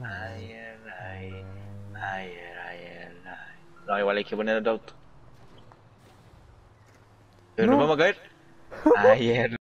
Ayer, ayer, ayer, ayer. No, igual hay que poner otro auto. Pero nos No. vamos a caer. Ayer.